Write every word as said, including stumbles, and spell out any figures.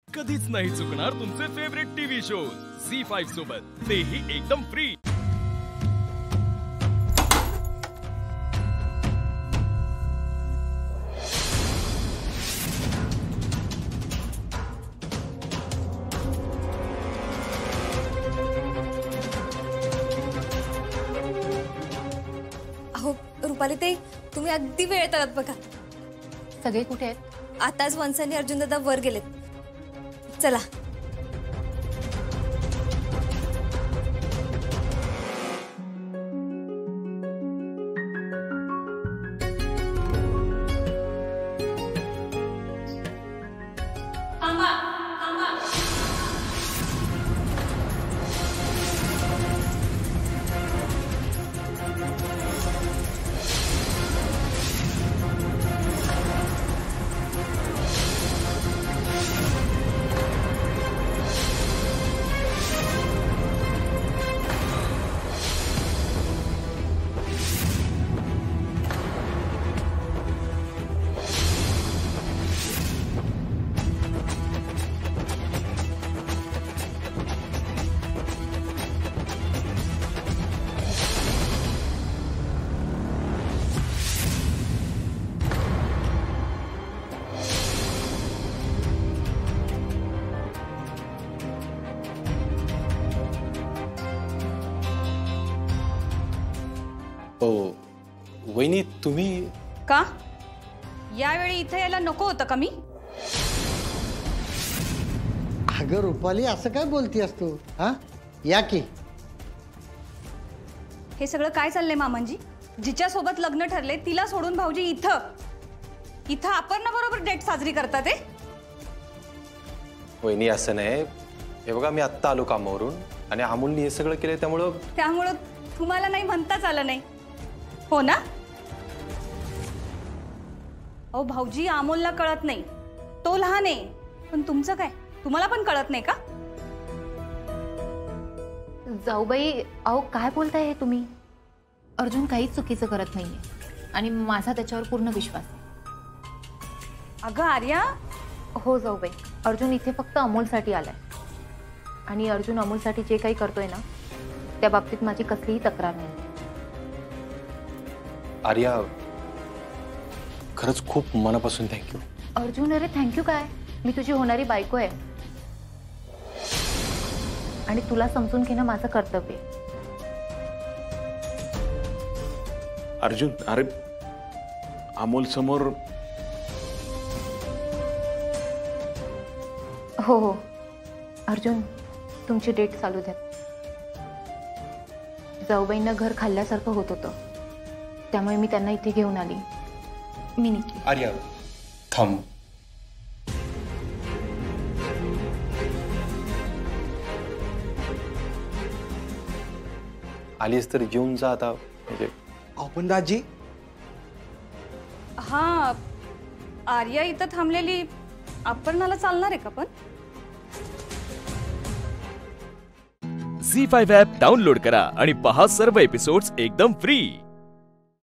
कधीच नाही चुकणार तुमचे favourite TV shows Zee five सोबत, तेही एकदम फ्री। अहो रुपाली ताई, तुम्ही अगदी वेळेत आलात बघा। सगळे कुठे आहेत? आताच वंश आणि अर्जुन दादा वर गेलेत। चला ओ वहिनी, तुम्ही का यावेळी इथे यायला नको होतं का मी? अगं रुपाली, असं काय बोलतीयस तू? हा या की। हे सगळं काय चाललंय मामांजी? जिच्या सोबत लग्न ठरले तिला सोडून भाऊजी इथं इथं अपर्णा बरोबर डेट साजरी करतात ते? वहिनी असं नाही, हे बघा मी आत्ता आलो कामावरून आणि अमोलने हे सगळं केलं, त्यामुळं त्यामुळं तुम्हाला नाही म्हणताच आलं नाही, हो ना? अहो भाऊजी, अमोलला कळत नाही, तो लहान आहे, पण तुमचं काय, तुम्हाला पण कळत नाही का? जाऊबाई, अहो काय बोलताय हे तुम्ही? अर्जुन काहीच चुकीचं करत नाहीये आणि माझा त्याच्यावर पूर्ण विश्वास आहे। अगं आर्या, हो जाऊबाई, अर्जुन इथे फक्त अमोलसाठी आलाय आणि अर्जुन अमोलसाठी जे काही करतोय ना, त्या बाबतीत माझी कसलीही तक्रार नाही। आर्या, खरंच खूप मनापासून थँक्यू। अर्जुन, अरे थँक्यू काय, मी तुझी होणारी बायको आहे आणि तुला समजून घेणं माझं कर्तव्य आहे। अर्जुन, अरे अमोल समोर हो हो अर्जुन, तुमची डेट चालू द्या। जाऊबाईंना घर खाल्ल्यासारखं होत होतं, त्यामुळे मी त्यांना इथे घेऊन आली। मी निघते। आर्या थांब, आलीस तर जेवून जा आता। म्हणजे आपण दाजी, हा आर्या इथं थांबलेली अपर्णाला चालणार आहे का पण? झी फाईव्ह ॲप डाउनलोड करा आणि पहा सर्व एपिसोड्स एकदम फ्री।